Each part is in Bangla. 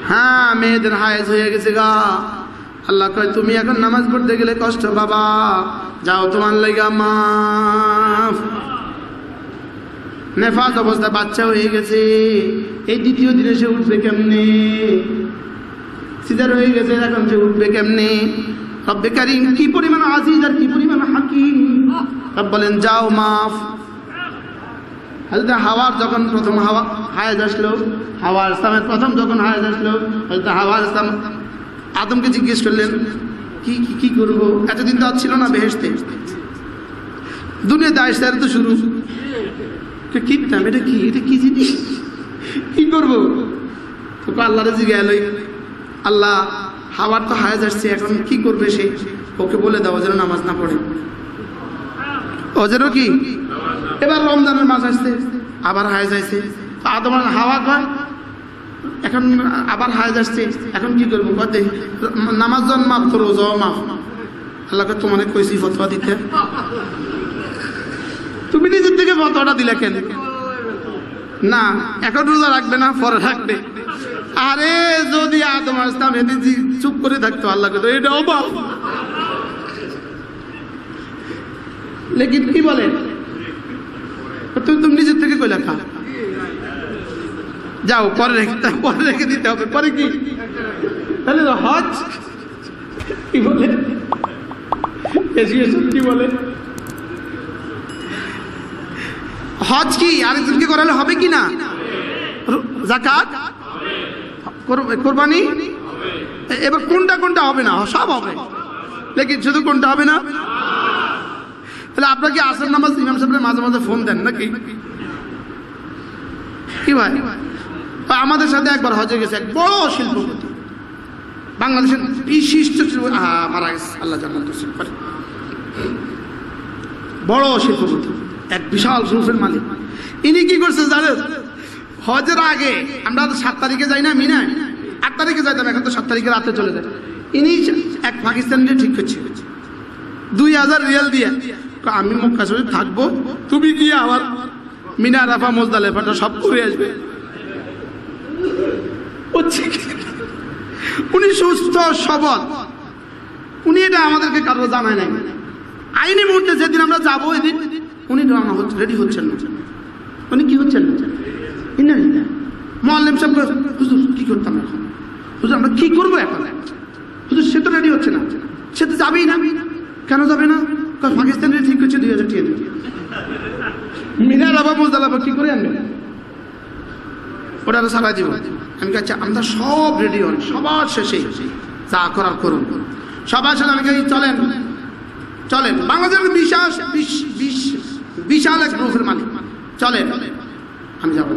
হ্যাঁ মেয়েদের হায়েজ হয়ে গেছে গা। আল্লাহ কয় তুমি এখন নামাজ পড়তে গেলে কষ্ট বাবা, যাও তোমার লাগা মাফ। নেফাজ অবস্থা বাচ্চা হয়ে গেছে, এই দ্বিতীয় দিনে সে উঠবে কেমনে? সিজার হয়ে গেছে, এখন সে উঠবে কেমনে? রব্বে কারীম কি পরিমাণ আজিজ আর কি পরিমাণ হাকিম। রব বলেন যাও মাফ। হযরত হাওয়ার যখন প্রথম হায়েজ আসলো, হাওয়ার ইসলামের প্রথম যখন হায়েজ আসলো, হযরত হাওয়ার ইসলাম আদমকে জিজ্ঞেস করলেন কি কি কি করবো? এতদিন তো ছিল না বেহেশতে, দুনিয়াতে আসতে তো শুরু কিনতাম, এটা কি, এটা কি জিনিস, কি করবো? তো আল্লাহরে জিজ্ঞাসা, আল্লাহ হাওয়ার তো হায়েজ আসছে, এখন কি করবে সে? ওকে বলে দাও যেন নামাজ না পড়ে, ও যেন কি। এবার রমজানের মাস আসছে, আবার হায়েজ আসছে, আদম হাওয়া কয় এখন আবার হায়েজ আসছে, এখন কি করবো? নামাজ জন মাফ তো রোজাও মাফ। আল্লাহকে তোমার কইছি ফতোয়া দিতে, তুমি নিজের থেকে ফতোয়াটা দিলে কেন? না এখন রোজা রাখবে না, পরে রাখবে। আরে যদি আদম আসতাম এদিন চুপ করে থাকতো, আল্লাহকে তো এটাও মাফ। লেকিন কি বলে তুমি নিজের থেকে কই লেখা, যাও পরে রেখে দিতে হবে। পরে কি তাহলে হজ কি বলে, কি বলে হজ কি আরেকজনকে করালে হবে কি না? যাকাত, কোরবানি, এবার কোনটা কোনটা হবে না? সব হবে, লেকিন শুধু কোনটা হবে না? তাহলে আপনার কি আসর নামাজ ইমাম সাহেবের মাঝে মাঝে ফোন দেন নাকি? কি ভাই, আমাদের সাথে একবার হজে গেছে এক বড় শিল্পপতি, বাংলাদেশের বিশিষ্ট মারা গেছে, আল্লাহ জান্নাত নসিব করে। বড় শিল্পপতি, এক বিশাল গ্রুপের মালিক। ইনি কি করছে জানেন? হজের আগে আমরা 7 তারিখে যাই না মিনা, 8 তারিখে যাইতাম, এখন তো 7 তারিখে রাতে চলে যায়। ইনি এক পাকিস্তানিকে ঠিক করছে 2000 রিয়াল দিয়ে, আমি মক্কা শরীফ থাকবো, তুমি গিয়ে আবার মিনা, আরাফা, মুজদালিফাটা সব করে আসবে। উনি সুস্থ সবল, উনি এটা আমাদেরকে কারো জানায় নাই। আইনি মুহূর্তে যেদিন আমরা যাবো এদিন উনি রেডি হচ্ছেন না। উনি কি হচ্ছেন না? মুআল্লিম সাহেব হুজুর কি করতাম এখন? হুজুর আমরা কি করবো এখন? হুজুর সে তো রেডি হচ্ছে না, সে তো যাবেই না। কেন যাবে না? পাকিস্তানের ঠিক হচ্ছে 2000 টাকা দিয়ে মিনা, আরাফা, মুজদালিফা কি করে আনবে? ওটা সারা জীবন। আমি কাছে আমরা সব রেডি হন, সবার শেষে যা করার করুন, সবার সাথে আমি চলেন চলেন। বাংলাদেশের বিশাল এক গ্রুপের মালিক, চলেন। আমি যাবো,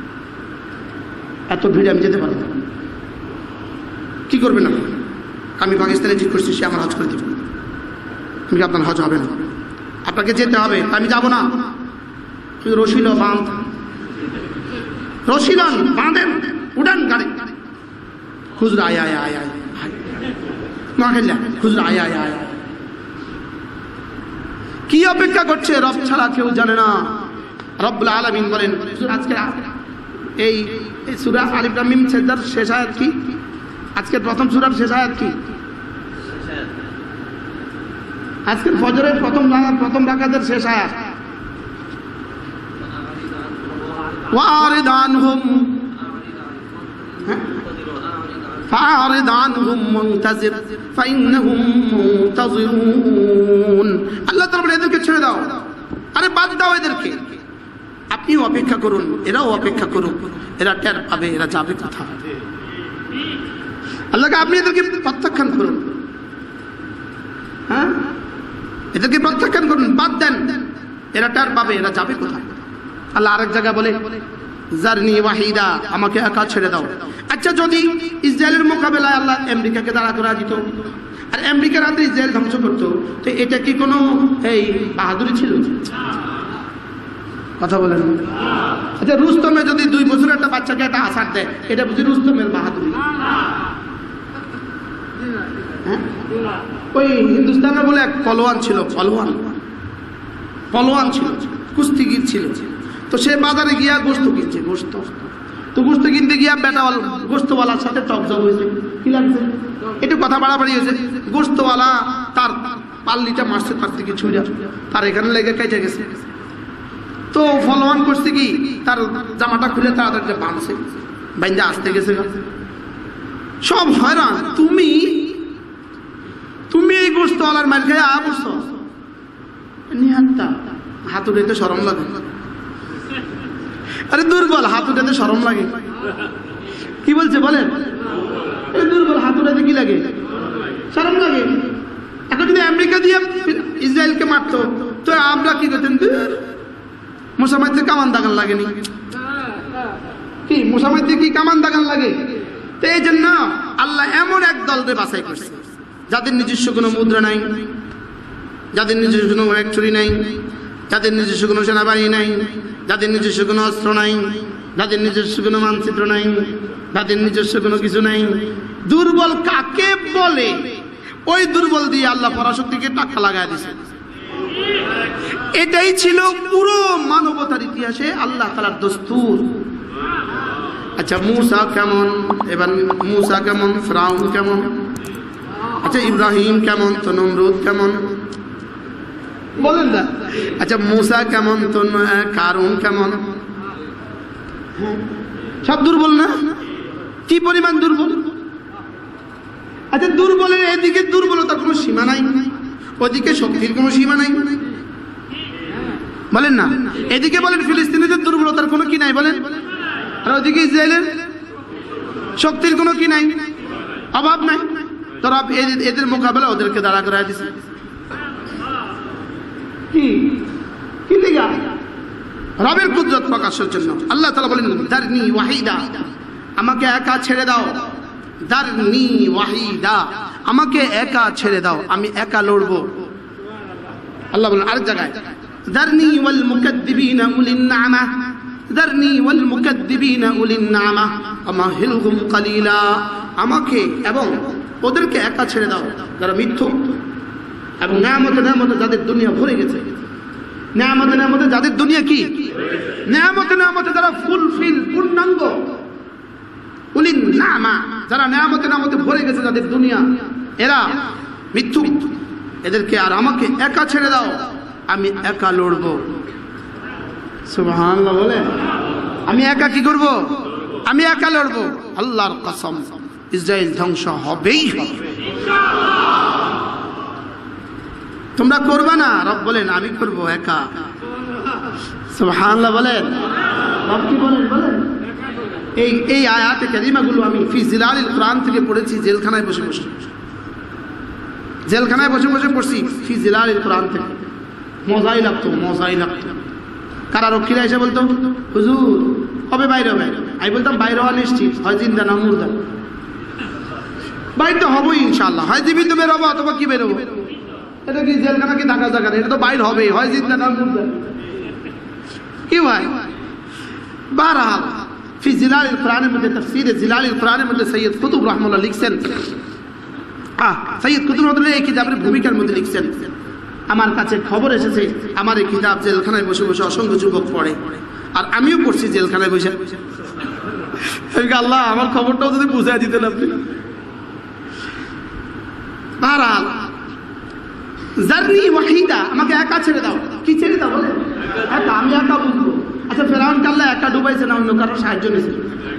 এত ভিড়ে আমি যেতে পারবো না। কি করবেন আপনি? আমি পাকিস্তানে ঠিক করছি, সে আমার হজ করে দেবে। আমি আপনার হজ হবে না, আপনাকে যেতে হবে, আমি যাব না। রশিল বাঁধ, রশিলান বাঁধেন, উড়ান গাড়ি। হুজুর আয় আয় আয় আয়, হুজুর আয় আয় আয়। কি অপেক্ষা করছে? রব ছাড়া কেউ জানে না। রব্বুল আলামিন বলেন আজকে এই সূরা আলিফ লাম মিম সেজদার শেষ আয়াত কি? আজকের প্রথম সূরার শেষ আয়াত কি? আজকের ফজরের প্রথম রাকাতের শেষ আয়াত। ওয়ারিদ আনহুম فأعرض عنهم منتظر فإنهم منتظرون। আল্লাহ তাআলা বলে এদেরকে ছেড়ে দাও, আরে বাদ দাও এদেরকে, আপনি অপেক্ষা করুন, এরাও অপেক্ষা করুন, এরা টের পাবে এরা যাবে কোথায়। আল্লাহকে আপনি এদেরকে প্রত্যাখ্যান করুন, হ্যাঁ এদেরকে প্রত্যাখ্যান করুন, বাদ দেন, এরা টের পাবে এরা যাবে কোথায়। আল্লাহ আরেক জায়গায় বলে জারনি ওয়াহিদা, আমাকে একা ছেড়ে দাও। আচ্ছা যদি ইসরায়েলের মোকাবেলায় আল্লাহ আমেরিকাকে দাঁড়া করা দিত আর আমেরিকার হাতে ইসরায়েল ধ্বংস করতো, তো এটা কি কোনো এই বাহাদুরি ছিল? কথা বলেন। আচ্ছা রুস্তমে যদি 2 বছরের একটা বাচ্চাকে একটা আছাড় দেয়, এটা বুঝি রুস্তমের বাহাদুরি? ওই হিন্দুস্তানে বলে এক পলোয়ান ছিল, পলোয়ান ছিল, কুস্তিগির ছিল। তো সে বাজারে গিয়া গোস্ত কিনছে, গোস্ত তো গোস্ত কিনতে গিয়া বেটাওয়ালা গোস্তওয়ালার সাথে টকঝক হয়েছে, কি লাগছে, একটু কথা বাড়াবাড়ি হয়েছে। গোস্তওয়ালা তার পাল্লিটা মারছে তার দিকে ছুঁড়া, তার এখানে লেগে কেটে গেছে। তো ফলোয়ান করছে কি, তার জামাটা খুলে তাড়াতাড়ি বাঁধছে, বাইন্দা আসতে গেছে। সব হয়রান। তুমি এই গোস্তওয়ালার মার খেয়ে বসছো, নিহাতটা হাত উঠাইতে শরম লাগে। আরে দুর্বল, হাত উঠাতে শরম লাগে। কি বলছে বলেন? দুর্বল, হাত উঠাতে কি লাগে? শরম লাগে। এখন যদি আমেরিকা দিয়ে ইসরায়েলকে মারতো তো আমরা কি করতেন? মুসামাইতে কামান দাগান লাগেনি কি? মুসামাইতে কি কামান দাগান লাগে? তো এই জন্য আল্লাহ এমন এক দলকে বাছাই করছে যাদের নিজস্ব কোনো মুদ্রা নাই, যাদের নিজস্ব কোনো ফ্যাক্টরি নাই, যাদের নিজস্ব কোনো সেনাবাহিনী নাই, যাদের নিজস্ব কোনো অস্ত্র নাই, যাদের নিজস্ব কোনো মানচিত্র নাই, যাদের নিজস্ব কোনো কিছু নাই। দুর্বল কাকে বলে? ওই দুর্বল দিয়ে আল্লাহ পরাশক্তিকে টাকা লাগায় দিছে। এটাই ছিল পুরো মানবতার ইতিহাসে আল্লাহ তাআলার দস্তুর। আচ্ছা মূসা কেমন, এবার মূসা কেমন, ফিরাউন কেমন, আচ্ছা ইব্রাহিম কেমন, তো নমরুদ কেমন, বলেন না? আচ্ছা মূসা কেমন, তো কারুন কেমন? সব দুর্বল না? কি পরিমাণ দুর্বল? আচ্ছা দুর্বলের এদিকে দুর্বলতার কোনো সীমা নাই, ওদিকে শক্তির কোনো সীমা নাই, বলেন না? এদিকে বলেন ফিলিস্তিনিদের দুর্বলতার কোনো কি নাই বলেন, আর ওদিকে ইসরায়েলের শক্তির কোনো কি নাই, অভাব নাই। তোরা এদের মোকাবেলা ওদেরকে দাঁড়া করায় দিছে। কি লিগা? রবের কুদরত প্রকাশের জন্য। আল্লাহ তাআলা বলেন দারনি ওয়াহিদা, আমাকে একা ছেড়ে দাও। দারনি ওয়াহিদা, আমাকে একা ছেড়ে দাও, আমি একা লড়বো। আল্লাহ বলেন আরেক জায়গায় দারনি ওয়াল মুকাদ্দিবিনা উলিন না'মা, দারনি ওয়াল মুকাদ্দিবিনা উলিন না'মা আমাহিলহুম কালিলা, আমাকে এবং ওদেরকে একা ছেড়ে দাও যারা মিথ্যুক এবং নেয়ামতে যাদের দুনিয়া ভরে গেছে। নেয়ামতে যাদের দুনিয়া কি? নেয়ামতে যারা ফুলফিল, পূর্ণাঙ্গ। উলিন না'মা, যারা নেয়ামতে ভরে গেছে যাদের দুনিয়া, এরা মিথ্যুক। এদেরকে আর আমাকে একা ছেড়ে দাও, আমি একা লড়বো। সুবহানাল্লাহ বলে, আমি একা কি করব? আমি একা লড়বো। আল্লাহর কসম, ইসরায়েল ধ্বংস হবেই হবে। তোমরা করবা না? রব বলেন আমি করব একা। সুবহানাল্লাহ বলেন। রব কি বলেন? বলেন এই আয়াতে কারিমাগুলো আমি ফি জিলালিল কোরআন থেকে পড়েছি, জেলখানায় বসে বসে, জেলখানায় বসে বসে পড়ছি ফি জিলালিল কোরআন থেকে। মজাই লাগতো, মজাই লাগতো। কারারক্ষীরা এসে বলতো হুজুর কবে বাইরে হবে? আমি বলতাম বাইরে হওয়া নিশ্চিত, হয় জিন্দা না মুর্দা। বাইরে তো হবই ইনশাআল্লাহ, হয় জীবিত বেরোবো অথবা কি বেরোবো। এটা কি জেলখানা কি ঢাকা জায়গা? এটা তো বাইরে হবে, হয় জিন্দা না মুর্দা। কি ভাই? বারহাল ফি জিলালিল কোরআনের মধ্যে, তাফসীরে জিলালিল কোরআনের মধ্যে সৈয়দ কুতুব রাহমাতুল্লাহ লিখছেন, সৈয়দ কুতুব রাহমাতুল্লাহ এই কিতাবের ভূমিকার মধ্যে লিখছেন, আমার কাছে খবর এসেছে আমার এই কিতাব জেলখানায় বসে বসে অসংখ্য যুবক পড়ে, আর আমিও পড়ছি জেলখানায় বসে। আল্লাহ আমার খবরটাও যদি বুঝাই দিতেন আপনি। বারহাল জারনি ওয়াহিদা, আমাকে একা ছেড়ে দাও। কি ছেড়ে দাও বলে? একা, আমি একা বুঝবো। আচ্ছা ফেরাউনকে আল্লাহ একা ডুবাইছে না অন্য কারো সাহায্য নিয়েছে?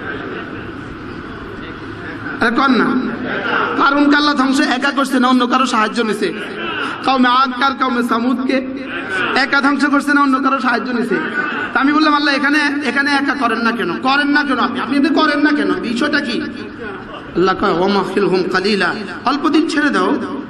কর না। কারুনকে আল্লাহ ধ্বংস একা করছে না অন্য কারো সাহায্য নিয়েছে? কওমে আদ কার কওমে সামুদকে একা ধ্বংস করছে না অন্য কারো সাহায্য নিয়েছে? তা আমি বললাম আল্লাহ এখানে একা করেন না কেন? করেন না কেন আপনি এটা করেন না কেন? বিষয়টা কি? আল্লাহ কয় ওয়ামাহিলহুম কালিলা, অল্প দিন ছেড়ে দাও,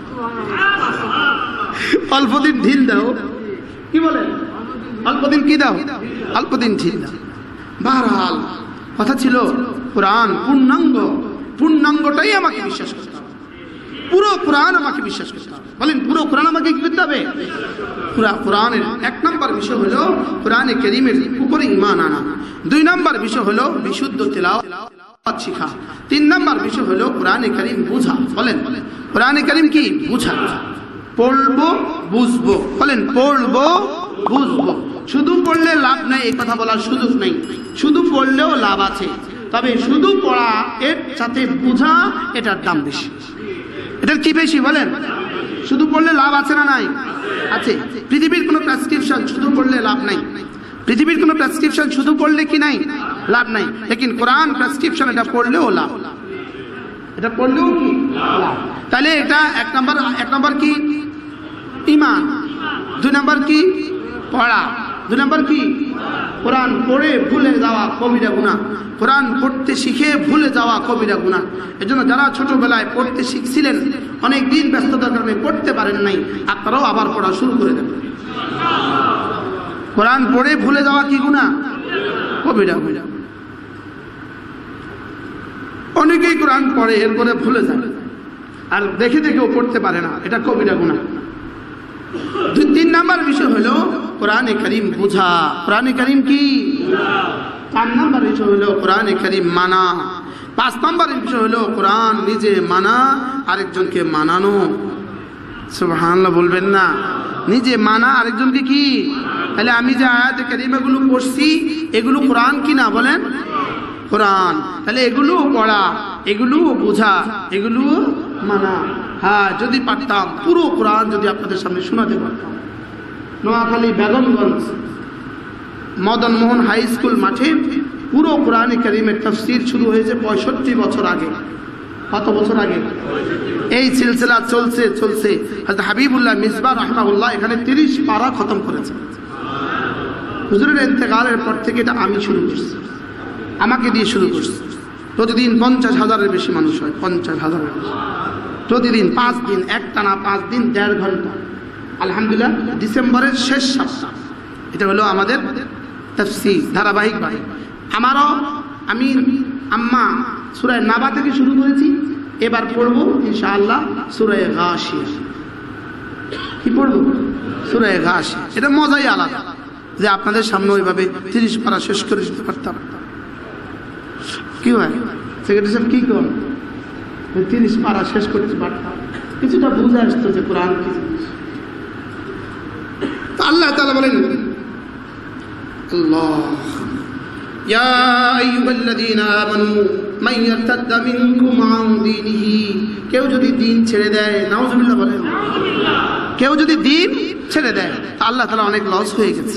অল্প দিন ঢিল দাও। কি বলে? অল্প দিন কি দাও? অল্প দিন ঢিল দাও। বারহাল কথা ছিল কোরআন পূর্ণাঙ্গ, পূর্ণাঙ্গটাই আমাকে বিশ্বাস করতে হবে, পুরো কোরআন আমাকে বিশ্বাস করতে হবে। বলেন পুরো কোরআন আমাকে কি করতে হবে? পুরো কোরআনের এক নম্বর বিষয় হলো কোরআনে কারীমের উপরে ঈমান আনা, দুই নম্বর বিষয় হলো বিশুদ্ধ তিলাওয়াত শিখা, তিন নম্বর বিষয় হলো কোরআনে কারীম বুঝা। বলেন কোরআনে কারীম কি? বুঝা। পড়বো বুঝবো, বলেন পড়বো বুঝবো। শুধু পড়লে লাভ নাই এই কথা বলার সুযোগ নেই, শুধু পড়লেও লাভ আছে। তবে শুধু পড়া এর সাথে বোঝা এটার দাম বেশি। এটার কি বেশি বলেন? শুধু পড়লে লাভ আছে না নাই? আছে। পৃথিবীর কোনো প্রেসক্রিপশন শুধু পড়লে লাভ নাই। পৃথিবীর কোনো প্রেসক্রিপশন শুধু পড়লে কি নাই? লাভ নাই। লেকিন কোরআন প্রেসক্রিপশন, এটা পড়লেও লাভ, এটা পড়লেও কি লাভ। তাহলে এটা এক নম্বর কি? ঈমান। 2 নম্বর কি? পড়া। 2 নম্বর কি? কোরআন পড়ে ভুলে যাওয়া কবিরা গুনাহ। কোরআন পড়তে শিখে ভুলে যাওয়া কবিরা গুনাহ। এজন্য যারা ছোটবেলায় পড়তে শিখছিলেন, অনেক দিন ব্যস্ততার কারণে পড়তে পারেন নাই, আপনারাও আবার পড়া শুরু করে দেন। কোরআন পড়ে ভুলে যাওয়া কি গুনাহ? কবিরা গুনাহ। অনেকেই কোরআন পড়ে এরপরে ভুলে যায়, আর দেখে দেখেও পড়তে পারে না, এটা কবিরা গুনাহ। 3 নম্বর বিষয় হলো কোরআনে কারীম বোঝা। কোরআনে কারীম কি? 4 নম্বর বিষয় হলো কোরআনে কারীম মানা। 5 নম্বর বিষয় হলো কোরআন নিজে মানা, আরেকজনকে মানানো। সুবহানাল্লাহ বলবেন না? নিজে মানা, আরেকজনকে কি? তাহলে আমি যে আয়াতে কারীমাগুলো পড়ছি, এগুলো কোরআন কি না বলেন? কোরআন। তাহলে এগুলো পড়া, এগুলো বোঝা, এগুলো মানা। হ্যাঁ, যদি পারতাম পুরো কোরআন যদি আপনাদের সামনে শোনাতে পারতাম। নোয়াখালী বেগমগঞ্জ মদন মোহন হাই স্কুল মাঠে পুরো কোরআনে কারীমের তাফসীর শুরু হয়েছে 65 বছর আগে। কত বছর আগে? এই সিলসিলা চলছে চলছে। হযরত হাবিবুল্লাহ মিসবাহ রাহিমাহুল্লাহ এখানে 30 পারা খতম করেছেন। হুজুরের ইন্তেকালের পর থেকে এটা আমি শুরু করছি, আমাকে দিয়ে শুরু করছি। প্রতিদিন 50,000-এর বেশি মানুষ হয়, 50,000 মানুষ প্রতিদিন, 5 দিন একটানা, 5 দিন 1.5 ঘন্টা। আলহামদুলিল্লাহ, ডিসেম্বরের শেষ সপ্তাহ এটা হলো আমাদের তাফসীর ধারাবাহিকভাবে। আমারও আমি আম্মা সূরা নাবা থেকে শুরু করেছি, এবার পড়ব ইনশাআল্লাহ সূরা গাশিয়া। কি পড়ব? সূরা গাশিয়া। এটা মজাই আলাদা যে আপনাদের সামনে ওইভাবে 30 পারা শেষ করে দিতে পারতাম। কি হয় সেক্রেটারি সাহেব, কি করেন? 30 পারা শেষ করতে পারতাম, কিছুটা বুঝে আসতো যে কোরআন কি জিনিস। আল্লাহ তাআলা বলেন, আল্লাহ ইয়া আইয়ুহাল্লাযীনা আমানু মান ইয়ারতাদ্দা মিনকুম আন দীনিহি, কেউ যদি দ্বীন ছেড়ে দেয়, নাউযুবিল্লাহ বলেন, কেউ যদি দ্বীন ছেড়ে দেয়, আল্লাহ তাআলা অনেক লস হয়ে গেছে।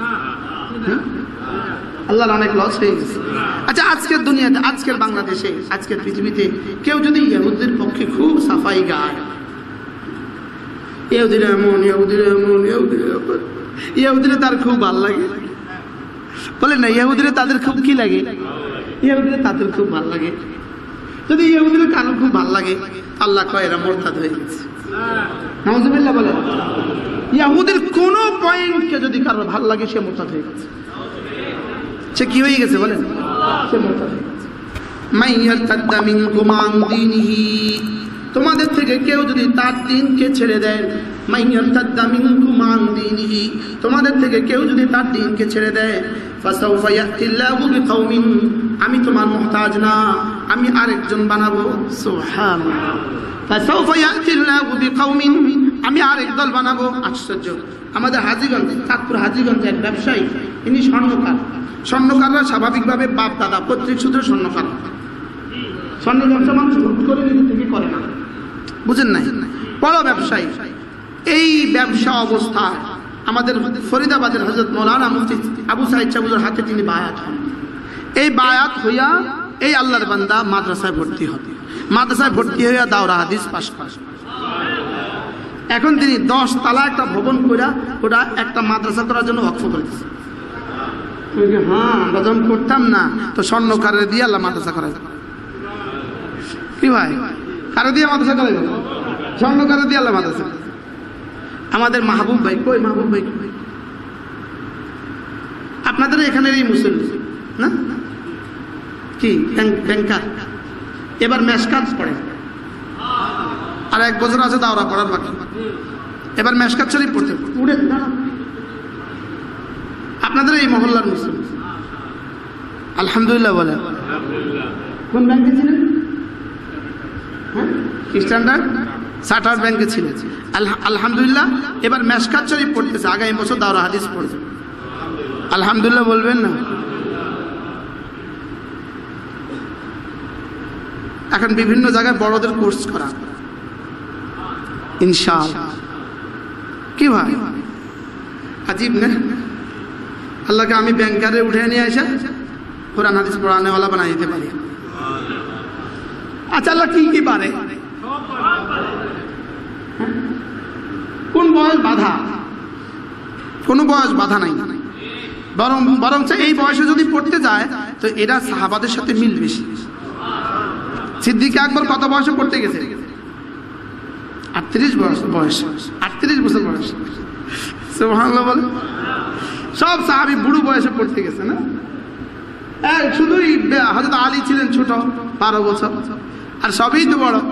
আল্লাহর অনেক লস হয়ে গেছে। আচ্ছা, আজকের দুনিয়াতে, আজকের বাংলাদেশে, আজকের পৃথিবীতে কেউ যদি ইহুদির পক্ষে খুব সাফাই গায়, ইহুদিরা এমন, ইহুদিরা এমন, ইহুদিরা তার খুব ভালো লাগে, বলে না? ইহুদিরা তাদের খুব কি লাগে? ইহুদিরা তাদের খুব ভালো লাগে। যদি ইহুদিরা কারো খুব ভালো লাগে, আল্লাহ কয় এরা মুরতাদ হয়ে গেছে। নাউযুবিল্লাহ বলে, ইহুদির কোন পয়েন্টকে যদি কারো ভালো লাগে, সে মুরতাদ হয়ে গেছে। সে কি হয়ে গেছে বলেন? সে মুরতাদ হয়ে গেছে। মান ইয়ারতাদ্দা মিনকুম আন দীনিহি, তোমাদের থেকে কেউ যদি তার দ্বীনকে ছেড়ে দেয়, মান ইয়ারতাদ্দা মিনকুম আন দীনিহি, তোমাদের থেকে কেউ যদি তার দ্বীনকে ছেড়ে দেয়, ফাসাউফা ইয়াতিল্লাহু বিকাউমিন, আমি তোমার মুহতাজ না, আমি আরেকজন বানাবো। সুবহানাল্লাহ। ফাসাউফা ইয়াতিল্লাহু বিকাউমিন, আমি আরেক দল বানাবো। আশ্চর্য! আমাদের হাজীগঞ্জ, চাঁদপুর হাজীগঞ্জে এক ব্যবসায়ী, ইনি স্বর্ণকার। স্বর্ণকাররা স্বাভাবিকভাবে বাপ দাদা পৈতৃক সূত্রে স্বর্ণকার। স্বর্ণ ব্যবসা মানুষ হুট করে নিজে থেকে করে না, বুঝেন নাই? বড় ব্যবসায়ী। এই ব্যবসা অবস্থায় আমাদের ফরিদাবাদের হযরত মাওলানা মুফতি আবু সাঈদ সাহেবের হাতে তিনি বায়াত হন। এই বায়াত হইয়া এই আল্লাহর বান্দা মাদ্রাসায় ভর্তি হন। মাদ্রাসায় ভর্তি হইয়া দাওরা হাদিস পাশ করেন। এখন তিনি 10 তলা একটা ভবন কইরা ওটা একটা মাদ্রাসা করার জন্য ওয়াকফ করে দিয়েছে। হ্যাঁ, আমরা যখন করতাম না, তো স্বর্ণকারে দিয়ে আল্লাহ মাদ্রাসা করাই। কি ভাই, কারো দিয়ে মাদ্রাসা করাই? স্বর্ণকারে দিয়ে আল্লাহ মাদ্রাসা। আমাদের মাহবুব ভাই কই? মাহবুব ভাই আপনাদের এখানের এই মুসল্লি না কি? ব্যাংকার, এবার মেশকাত পড়ে, আর 1 বছর আছে দাওরা পড়ার বাকি। এবার মেশকাত শরীফ পড়তে উঠে আপনাদের এই মহল্লার মুসল্লি। আলহামদুলিল্লাহ বলে। কোন ব্যাংকে ছিলেন? হ্যাঁ, স্ট্যান্ডার্ড চার্টার্ড ব্যাংকে ছিলেন। আলহামদুলিল্লাহ, এবার মেশকাত শরীফ পড়তেছে, আগামী বছর দাওরা হাদিস পড়বে। আলহামদুলিল্লাহ বলবেন না? এখন বিভিন্ন জায়গায় বড়দের কোর্স করা, ইনশাআল্লাহ। কি ভাই আজীব না? আল্লাহকে আমি ব্যাংকারে উঠে নিয়ে আসা কোরআন হাদিস পড়ানেওয়ালা বানাই দিতে পারি। আচ্ছা, আল্লাহ কি কি পারে? কোন বয়স বাধা? কোন বয়স বাধা নাই, বরং এই বয়সে যদি পড়তে যায় তো এরা সাহাবাদের সাথে মিল বেশি। সিদ্দিক আকবর কত বয়সে পড়তে গেছে? 38 বয়স, 38 বছর বয়স। সুবহানাল্লাহ বলে। সব সাহাবী বুড়ো বয়সে পড়তে গেছে না? শুধুই হযরত আলী ছিলেন ছোট, 12 বছর, আর সবই তো বড়।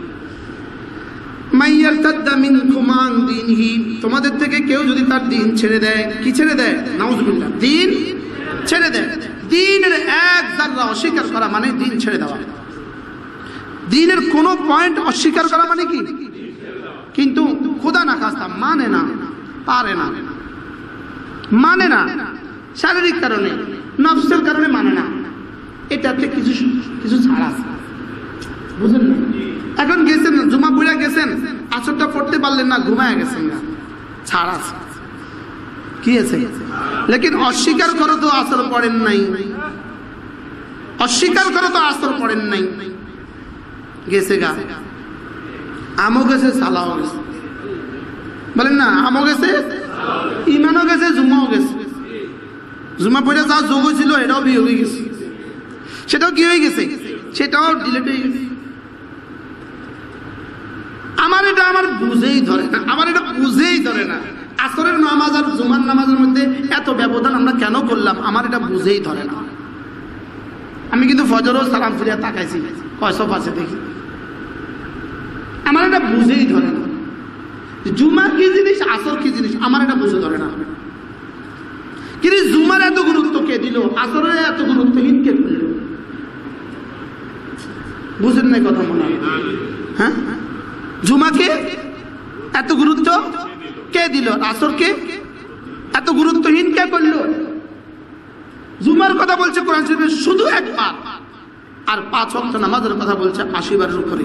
তোমাদের থেকে কেউ যদি তার দিন ছেড়ে দেয়, কি ছেড়ে দেয়? নাউজুবিল্লাহ, দিন ছেড়ে দেয়। দিনের এক যারা অস্বীকার করা মানে দিন ছেড়ে দেওয়া। দিনের কোন পয়েন্ট অস্বীকার করা মানে কি? কিন্তু খোদা না খাস্তা মানে না, পারে না, মানে না, শারীরিক কারণে, নফসের কারণে মানে না। এটাতে কিছু কিছু ছাড়া আছে, বুঝলেন না? এখন গেছেন জুমা পড়া গেছেন, আসরটা পড়তে পারলেন না, ঘুমায় গেছেন না, ছাড় আছে। কি আছে? লেকিন অস্বীকার করো তো আসর পড়েন নাই, অস্বীকার করো তো আসর পড়েন নাই। গেছে গা, আমও গেছে, সালাও গেছে, বলেন না? আমও গেছে, ইমানও গেছে, জুমাও গেছে। জুমা পড়ে যা যোগ ছিল এটাও বিয়ে হয়ে গেছে, সেটাও কি হয়ে গেছে? সেটাও ডিলেট হয়ে গেছে। আমার এটা বুঝেই ধরে না, আমার এটা বুঝেই ধরে না। আসরের নামাজ আর জুমার নামাজের মধ্যে এত ব্যবধান আমরা কেন করলাম? আমার এটা বুঝেই ধরে না। আমি কিন্তু ফজরও সালাম ফিরিয়া তাকাইছি, কয়সব আছে দেখি, আমার এটা বুঝেই ধরে না। জুমা কি জিনিস, আসর কি জিনিস, আমার এটা বুঝে ধরে না। কিন্তু জুমার এত গুরুত্ব কে দিল, আসরের এত গুরুত্বহীন কে করল? বুঝেন নাই কথা মনে হয়? হ্যাঁ, জুমাকে এত গুরুত্ব কে দিল, আসরকে এত গুরুত্বহীন কে করল? জুমার কথা বলছে কোরআন শরীফে শুধু একবার, আর 5 ওয়াক্ত নামাজের কথা বলছে 80 বারের উপরে।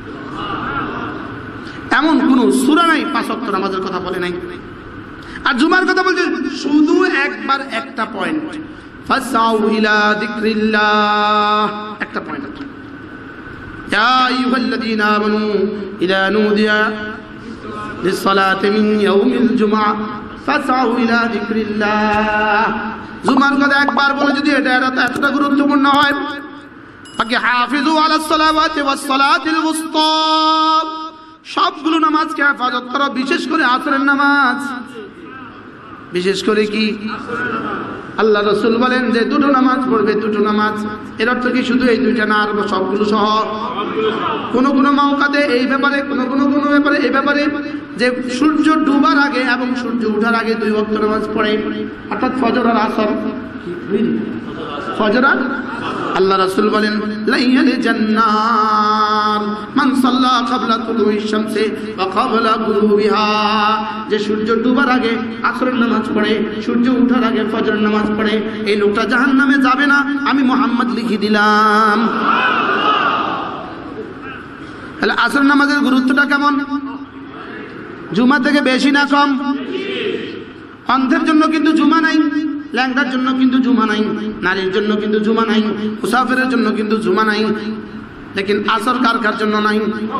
এমন কোন সূরা নাই 5 ওয়াক্ত নামাজের কথা বলে নাই। আর জুমার কথা বলছে শুধু একবার, একটা পয়েন্ট, ফাসাউ ইলা যিকরিল্লাহ, একটা পয়েন্ট। ইয়া আইয়ুহাল্লাযীনা আমানু ইযা নুদিয়া লিস-সালাতি মিন ইয়াউমিল জুমআহ ফাসাউ ইলা যিকরিল্লাহ। জুমার কথা একবার বলে যদি এটা এতটা গুরুত্বপূর্ণ হয়, বাকি হাফিজু আলাস সালাওয়াতি ওয়াস সালাতিল ওয়ুসতা, সবগুলো নামাজকে হেফাজত করো, বিশেষ করে আসরের নামাজ। বিশেষ করে কি? আল্লাহ রাসূল বলেন যে দুটো নামাজ পড়বে, দুটো নামাজ। এর অর্থ কি শুধু এই দুইটা না, আর সবগুলো সহ? কোন কোন মাওকাতে এই ব্যাপারে, কোন ব্যাপারে এই ব্যাপারে যে সূর্য ডুবার আগে এবং সূর্য ওঠার আগে 2 ওয়াক্ত নামাজ পড়ে, অর্থাৎ ফজর আর আসর। ফজর আর আল্লাহ রাসূল বলেন লাইয়াল জান্নার মান সাল্লা ক্বাবলা তুলুইশ শামসি ওয়া ক্বাবলা গুরুবিহা, যে সূর্য ডুবার আগে আসরের নামাজ পড়ে, সূর্য ওঠার আগে ফজরের নামাজ পড়ে, এই লোকটা জাহান্নামে যাবে না, আমি মুহাম্মদ লিখে দিলাম। তাহলে আসরের নামাজের গুরুত্বটা কেমন? জুমা থেকে বেশি না কম? অন্ধের জন্য কিন্তু জুমা নাই, ল্যাংড়ার জন্য কিন্তু জুমা নাই, নারীর জন্য কিন্তু জুমা নাই, মুসাফিরের জন্য কিন্তু জুমা নাই। লেকিন আসর কার জন্য নাই?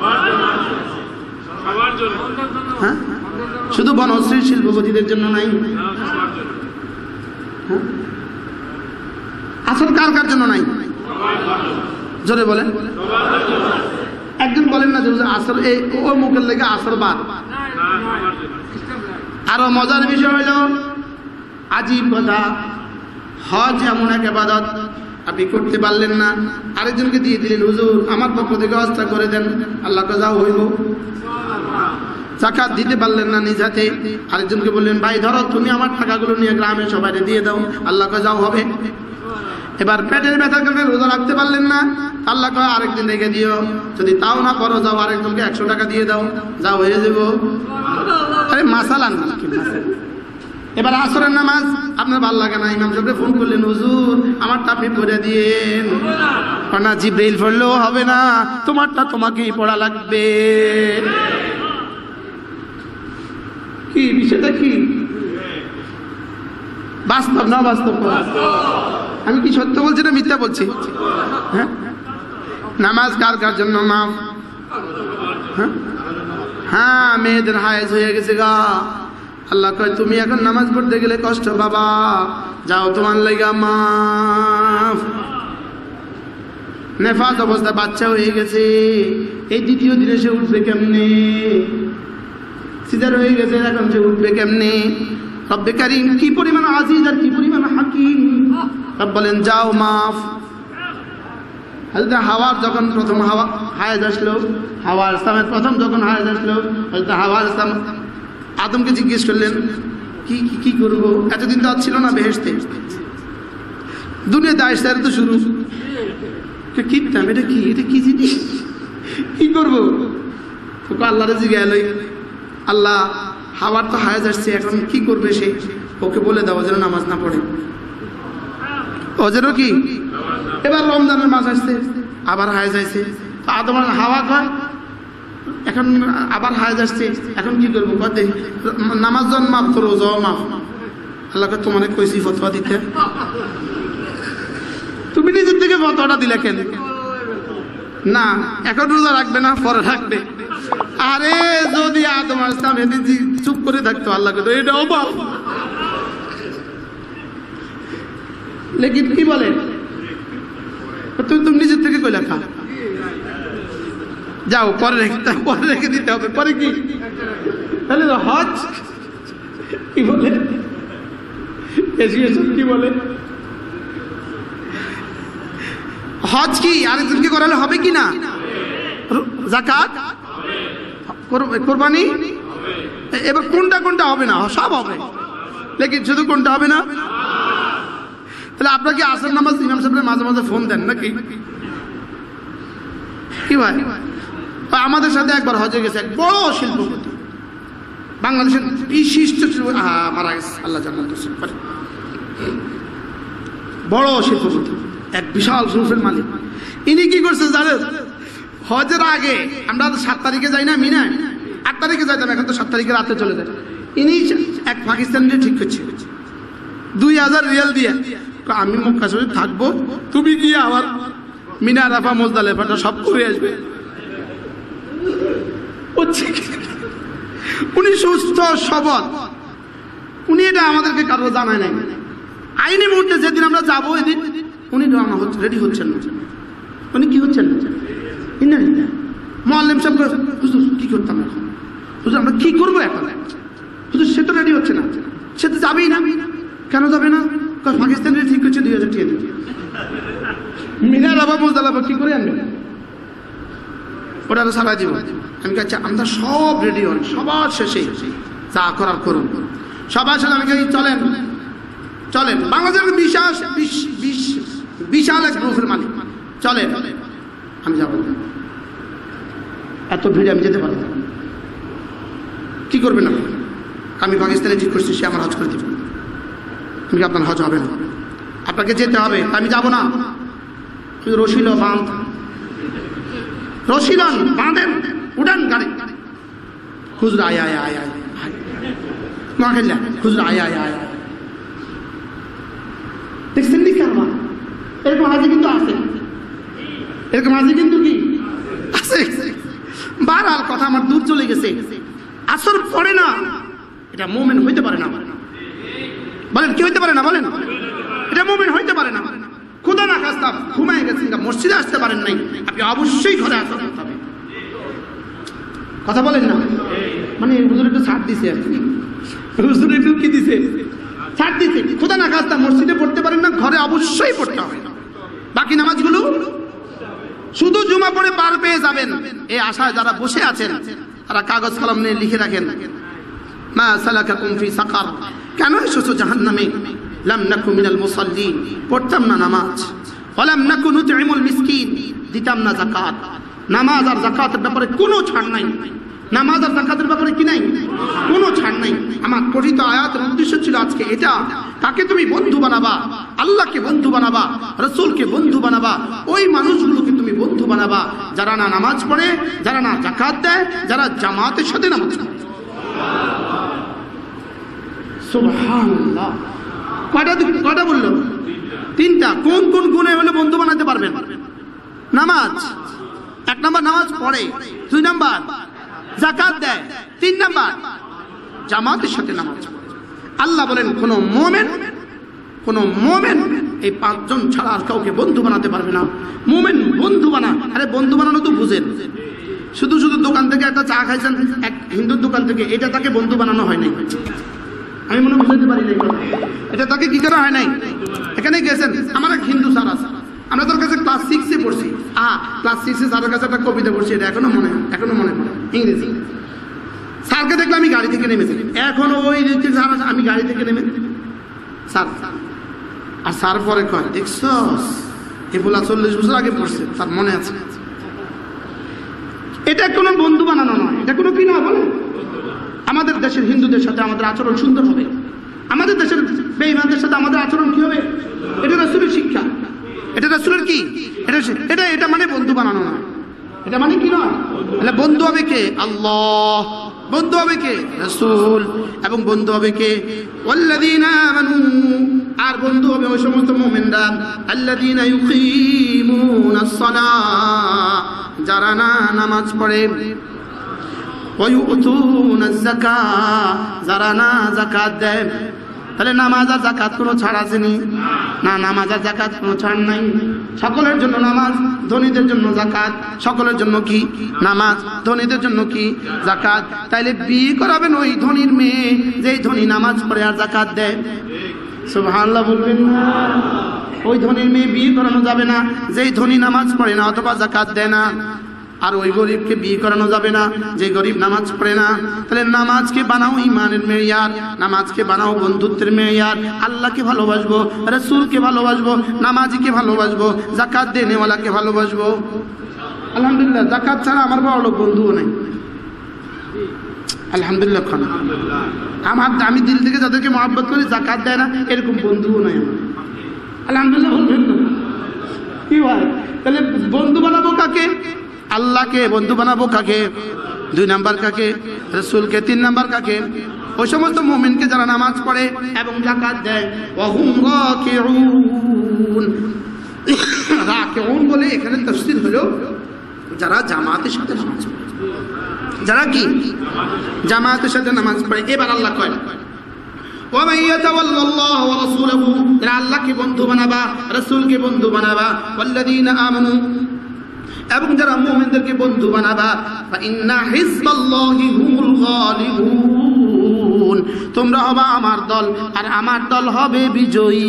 হ্যাঁ, শুধু বনশ্রী শিল্পপতিদের জন্য নাই। আসর কার জন্য নাই? জোরে বলেন। একজন বলেন না যে আসর এই ও মুখের লেগে আসর বাদ। আরো মজার বিষয় হইল, আজীব কথা, হজ এমন এক ইবাদত আপনি করতে পারলেন না, আরেকজনকে দিয়ে দিলেন, হুজুর আমার পক্ষ থেকে হজটা করে দেন, আল্লাহ যা হইব। যাকাত দিতে পারলেন না নিজ হাতে, আরেকজনকে বললেন ভাই ধরো তুমি আমার টাকাগুলো নিয়ে গ্রামে সবাই দিয়ে দাও, আল্লাহ যাও হবে। এবার পেটের ব্যথার কারণে রোজা রাখতে পারলেন না, আল্লাহ কয় আরেকদিন রেখে দিও, যদি তাও না করো যাও আরেকজনকে 100 টাকা দিয়ে দাও, যাও হয়ে যাবো। আরে মাসালান এবার আসরের নামাজ আপনার ভালো লাগে না, ইমাম সাহেবকে ফোন করলেন, হুজুর আমারটা আপনি পড়ে দিয়েন। না, জিব্রাইল পড়লেও হবে না, তোমারটা তোমাকেই পড়া লাগবে। কি বিষয়টা কি? বাস্তব না বাস্তব? আমি কি সত্য বলছি না মিথ্যা বলছি? হ্যাঁ, নামাজ কার কার জন্য মাফ? হ্যাঁ, মেয়েদের হায়েজ হয়ে গেছে গা, আল্লাহ কয় তুমি এখন নামাজ পড়তে গেলে কষ্ট বাবা, যাও তোমার লাইগা মাফ। নেফাজ অবস্থা, বাচ্চা হয়ে গেছে, এই দ্বিতীয় দিনে সে উঠবে কেমনে? সিজার হয়ে গেছে, এখন সে উঠবে কেমনে? রব্বে কারীম কি পরিমাণ আজিজ আর কি পরিমাণ হাকিম। রব বলেন যাও মাফ। হযরত হাওয়ার যখন প্রথম হায়েজ আসলো, হাওয়া ইসলামের প্রথম যখন হায়েজ আসলো, হযরত হাওয়া ইসলাম আদমকে জিজ্ঞেস করলেন কি কি করব, এতদিন তো ছিল না বেহেশতে, দুনিয়াতে আইসার তো শুরু, কিনতাম এটা কি, এটা কি জিনিস, কি করবো? আল্লাহরে জিজ্ঞাসা লই, আল্লাহ হাওয়ার তো হায়েজ আসছে, এখন কি করবে সে? ওকে বলে দাও যেন নামাজ না পড়ে, ও যেন কি। এবার রমজানের মাস আসছে, আবার হায়েজ আসছে, আদম হাওয়া কয় এখন আবার হায়েজ আসছে, এখন কি করবো? নামাজ জন মাফ করো, যাও মাফ। আল্লাহকে তোমার কইছি ফতোয়া দিতে, তুমি নিজের থেকে ফতোয়াটা দিলে কেন? না এখন রোজা রাখবে না, পরে রাখবে। আরে যদি আদম আসলাম এদিন চুপ করে থাকতো, আল্লাহকে তো এটাও পাও। লেকিন কি বলে, তুমি নিজের থেকে কইলা খা, যাও পরে রেখে দিতে হবে। পরে কি তাহলে হজ কি বলে, কি বলে হজ কি আরেকজনকে করালে হবে কি না? যাকাত, কোরবানি, এবার কোনটা কোনটা হবে না? সব হবে, লেকিন শুধু কোনটা হবে না? তাহলে আপনার কি আসর নামাজ ইমাম সাহেবের মাঝে মাঝে ফোন দেন নাকি? কি ভাই, আমাদের সাথে একবার হজে গেছে এক বড় শিল্পপতি, বাংলাদেশের বিশিষ্ট মারা গেছে, আল্লাহ জান্নাত নসিব করে, বড় শিল্পপতি, এক বিশাল গ্রুপের মালিক। ইনি কি করছে জানেন? হজের আগে আমরা 7 তারিখে যাই না মিনায়, 8 তারিখে যাইতাম, এখন তো 7 তারিখে রাতে চলে যায়। ইনি এক পাকিস্তানিকে ঠিক করছে 2000 রিয়াল দিয়ে, আমি মক্কা শরীফ থাকবো, তুমি গিয়ে আবার মিনা, আরাফা, মুজদালিফাটা সব করে আসবে। উনি সুস্থ সবল, উনি এটা আমাদেরকে কারো জানায় নাই। আইনি মুহূর্তে যেদিন আমরা যাবো এদিন উনি রেডি হচ্ছেন না। উনি কি হচ্ছেন না? মুআল্লিম সাহেব হুজুর কি করতাম এখন, হুজুর আমরা কি করবো এখন? হুজুর সে তো রেডি হচ্ছে না, সে তো যাবেই না। কেন যাবে না? পাকিস্তানের ঠিক হচ্ছে 2000 টাকা দিতে, মিনার আবার মুজদালিফা কি করে আনবে? ওটা সারা জীবন। আমি কাছে আমরা সব রেডি হন, সবার শেষে যা করার করুন, সবার সাথে আমি চলেন চলেন, বাংলাদেশের বিশাল এক গ্রুপের মালিক, চলেন আমি যাবো। এত ভিড়ে আমি যেতে পারি না। কি করবেন আপনি? আমি পাকিস্তানে ঠিক করছি, সে আমার হজ করে দেবে। আমি আপনার হজ হবে না, আপনাকে যেতে হবে, আমি যাব না। রশিল বাঁধ, রশিলন বাঁধেন, উঠান গাড়ি। হুজুর আয় আয় আয় আয় নোয়াখালী, হুজুর আয় আয় আয়। দেখছেন নি কারবার? এরকম হাজি কিন্তু আছে, এরকম হাজি কিন্তু কি আছে। বারহাল কথা আমার দূর চলে গেছে। আসর পড়ে না, এটা মুমিন হইতে পারে না। বলেন কি হইতে পারে না? বলেন এটা মুমিন হইতে পারে না। খোদা না খাস্তা ঘুমায় গেছেন, মসজিদে আসতে পারেন নাই, আপনি অবশ্যই ঘরে আসতে হবে। কথা বলেন না, মানে হুজুর একটু ছাড় দিছে, হুজুর একটু কি দিছে, ছাড় দিছে। খোদা না খাস্তা মসজিদে পড়তে পারেন না, ঘরে অবশ্যই পড়তে হবে। বাকি নামাজগুলো শুধু জুমা পড়ে পার পেয়ে যাবেন এই আশায় যারা বসে আছেন, তারা কাগজ কলম নিয়ে লিখে রাখেন, মা সালাকাকুম ফি সাকার, কেন এসেছো জাহান্নামে? লাম নাকু মিনাল মুসাল্লিন, পড়তাম না নামাজ। ওয়ালাম নাকু নুতইমুল মিসকিন, দিতাম না যাকাত। নামাজ আর যাকাতের ব্যাপারে কোনো ছাড় নাই। নামাজ আর যাকাতের ব্যাপারে কি নাই? কোনো ছাড় নাই। আমার কথিত আয়াতের উদ্দেশ্য ছিল আজকে এটা, কাকে তুমি বন্ধু বানাবা? আল্লাহকে বন্ধু বানাবা, রাসূলকে বন্ধু বানাবা, ওই মানুষগুলোকে তুমি বন্ধু বানাবা যারা না নামাজ পড়ে, যারা না যাকাত দেয়, যারা জামাতের সাথে নামাজ পড়ে। সুবহানাল্লাহ। কয়টা বললো? তিনটা। কোন কোন গুণে হলে বন্ধু বানাতে পারবেন? নামাজ, 1 নাম্বার নামাজ পড়ে, 2 নাম্বার যাকাত দেয়, 3 নাম্বার জামাতের সাথে নামাজ পড়ে। আল্লাহ বলেন কোন মোমেন এই 5 জন ছাড়া আর কাউকে বন্ধু বানাতে পারবে না। মোমেন বন্ধু বানা, আরে বন্ধু বানানো তো বুঝেন, শুধু শুধু দোকান থেকে একটা চা খাইছেন এক হিন্দুর দোকান থেকে, এটা তাকে বন্ধু বানানো হয় নাই। আমি মনে বুঝতে পারি নাই, এটা তাকে কি করা হয় নাই। এখানে গেছেন, আমার এক হিন্দু স্যার আছে, আমরা তোর কাছে ক্লাস 6-এ পড়ছি, ক্লাস 6-এ স্যারের কাছে একটা কবিতা পড়ছি, এটা এখনো মনে পড়ে, ইংরেজি। স্যারকে দেখলে আমি গাড়ি থেকে নেমেছি, এখনো ওই স্যার আমি গাড়ি থেকে নেমে স্যার, আর স্যার পরে কয় দেখছস এগুলা 40 বছর আগে পড়ছে, তার মনে আছে। এটা কোনো বন্ধু বানানো নয়, এটা কোনো কি নয় বলে। আমাদের দেশের হিন্দুদের সাথে আমাদের আচরণ সুন্দর হবে, আমাদের দেশের বেঈমানদের সাথে আমাদের আচরণ কি হবে, এটা রাসূলের শিক্ষা, এটা রাসূলের কি, এটা মানে বন্ধু বানানো নয়। এটা মানে কি নয়, তাহলে বন্ধু হবে কে? আল্লাহ। বন্ধু হবে কে? রাসূল। এবং বন্ধু হবে কে? ওয়াল্লাযীনা আমানু, আর বন্ধু হবে ওই সমস্ত মুমিনরা আল্লাযীনা ইউকিমুনাস সালাহ, যারা না নামাজ পড়ে, ওয়া ইউতুনাজ যাকাত, যারা না যাকাত দেয়। তাহলে নামাজ আর যাকাত কোনো ছাড় আসেনি না, নামাজ আর যাকাত কোনো ছাড় নাই। সকলের জন্য নামাজ, ধনীদের জন্য যাকাত। সকলের জন্য কি? নামাজ, ধনীদের জন্য কি? যাকাত। তাইলে বিয়ে করাবেন ওই ধনীর মেয়ে যেই ধনী নামাজ পড়ে আর যাকাত দেয়। সুবহানাল্লাহ বলবেন না? ওই ধনীর মেয়ে বিয়ে করানো যাবে না যেই ধনী নামাজ পড়ে না অথবা যাকাত দেয় না। আর ওই গরিবকে বিয়ে করানো যাবে না যে গরিব নামাজ পড়ে না। তাহলে নামাজকে বানাও ইমানের মেয়ার, নামাজকে বানাও বন্ধুত্বের মেয়ার। আল্লাহকে ভালোবাসবো, রাসূলকে ভালোবাসবো, নামাজিকে ভালোবাসবো, যাকাত দেনেওয়ালাকে ভালোবাসবো। আলহামদুলিল্লাহ, যাকাত ছাড়া আমার বড় লোক বন্ধুও নাই। আলহামদুলিল্লাহ, আমি দিল থেকে যাদেরকে মহব্বত করি যাকাত দেয় না এরকম বন্ধুও নাই আমার। আলহামদুলিল্লাহ বলবেন না? কি হয়? তাহলে বন্ধু বানাবো কাকে? আল্লাহকে। বন্ধু বানাবো কাকে? 2 নাম্বার কাকে? রাসূলকে। 3 নাম্বার কাকে? ওই সমস্ত মুমিনকে যারা নামাজ পড়ে এবং যাকাত দেয়। ওয়া হুম রাকিউন, রাকিউন বলে এখানে তাফসীর হলো যারা জামাতের সাথে নামাজ পড়ে। যারা কি? জামাতের সাথে নামাজ পড়ে। এবার আল্লাহ কয় ওয়া মান ইয়াতাওয়াল্লাল্লাহু ওয়া রাসূলহু, যারা আল্লাহকে বন্ধু বানাবা, রাসূলকে বন্ধু বানাবা, ওয়াল্লাযীনা আমানু, এবং যারা মুমিনদেরকে বন্ধু বানাবা, ফাইন্না হিজবাল্লাহি হুমুল গালিবুন, তোমরা হবে আমার দল আর আমার দল হবে বিজয়ী।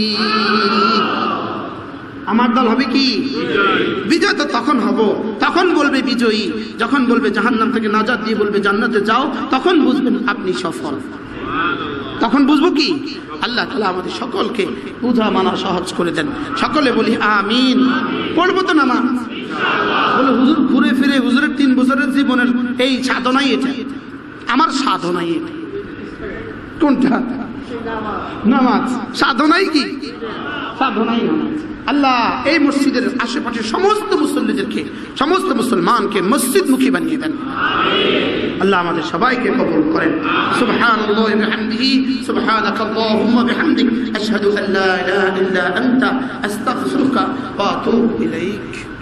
আমার দল হবে কি? বিজয়। তো তখন হব, তখন বলবে বিজয়ী, যখন বলবে জাহান্নাম থেকে নাজাত দিয়ে বলবে জান্নাতে যাও, তখন বুঝবেন আপনি সফল। তখন বুঝবো কি? আল্লাহ তাআলা আমাদের সকলকে বুঝা মানা সহজ করে দেন। সকলে বলি আমিন। পড়বো তো নামাজ? বলে হুজুর ঘুরে ফিরে হুজুরের 3 বছরের জীবনের এই সাধনাই এটা, আমার সাধনাই এটা। কোনটা? নামাজ। সাধনাই কি? সাধনাই নামাজ। আল্লাহ এই মসজিদের আশেপাশে সমস্ত মুসল্লিদেরকে, সমস্ত মুসলমানকে মসজিদমুখী বানিয়ে দেন। আল্লাহ আমাদের সবাইকে কবুল করেন। সুবহানাল্লাহি ওয়া বিহামদিহি, সুবহানাকাল্লাহুম্মা বিহামদিক, আশহাদু আল্লা ইলাহা ইল্লা আনতা, আস্তাগফিরুকা ওয়া আতুবু ইলাইক।